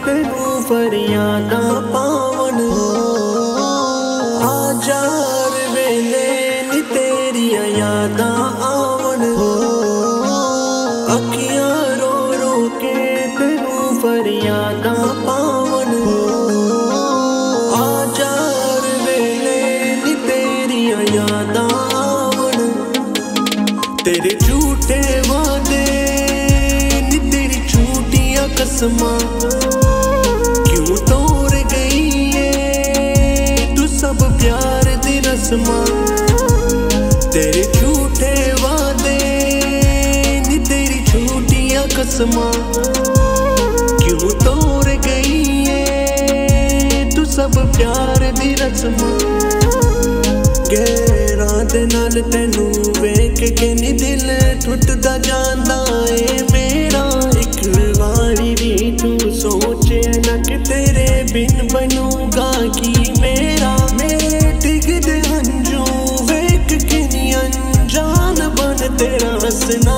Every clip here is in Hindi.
तेनू फरियादा पावन आजार वेले नी तेरिया यादा आवन अखियां रो रो के तेनू फरियादा पावन आजार वेले नी तेरिया यादा आवन तेरे झूठे वादे नी तेरी झूठियां कसमां क्यों तोड़ गई है तू सब प्यार दी रस्मां तेरे झूठे वादे नी तेरी झूठियां कसमां क्यों तोड़ गई है तू सब प्यार दी रस्मां गैरां दे नाल तैनू वेख के नी दिल टुटदा जांदा ए मेरा एक वारी भी तू सोचे ना कि तेरे बिन बनूगा की मेरा मेरे डिगदे हंजू वेख के नी अनजान बन तेरा हंसना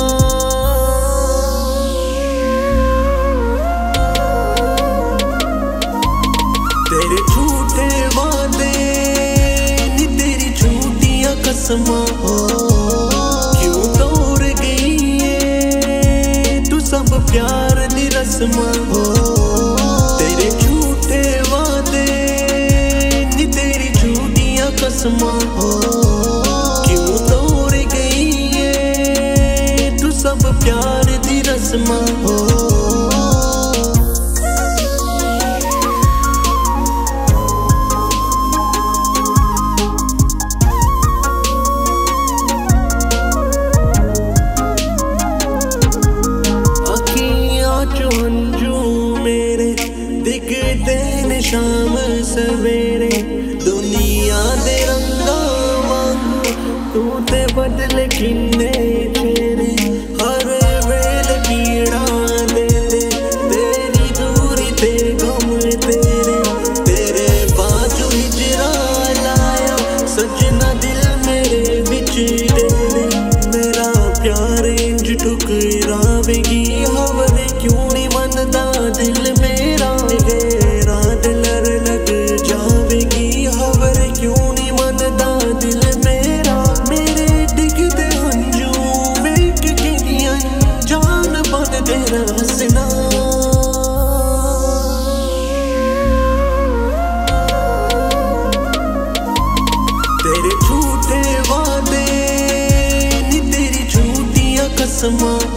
तेरे झूठे वादे नी तेरी झूठियां कसमां क्यों तोड़ गई है तू सब प्यार दी रस्मां तेरे झूठे वादे नी तेरी झूठियां कसमां क्यों तोड़ गई है तू सब प्यार दी रस्मां शाम सवेरे दुनिया दे रंगा वांगू तू ते बदले किन्ने चेहरे हर वेल पीड़ा दे दे तेरी दूरी ते गम तेरे तेरे बाजू हिजरा लाया सजना दिल मेरे बिच दे दे मेरा प्यार इंज ठुकरावेगी हवरे क्यों नहीं मनदा दिल मेरा तेरे झूठे वादे नी तेरी झूठियां कसमां